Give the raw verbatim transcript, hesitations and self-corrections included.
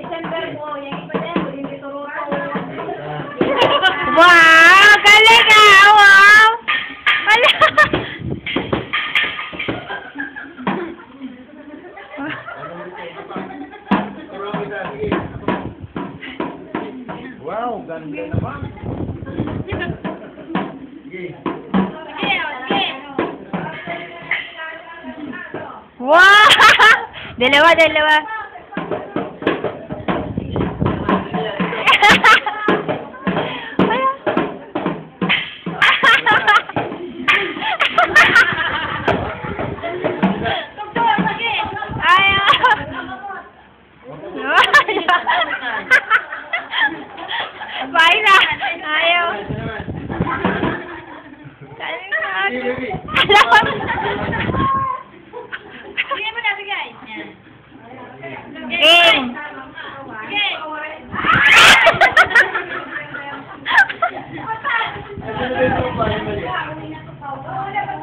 December mo. Yung iba din, hindi turuto. Wow! Galing ah! Wow! Wala! Wow, ganda naman. Sige. Wow! Dalawa, dalawa. Bye na. Ayaw. Bigyan mo na, bigay. Game. Bigay.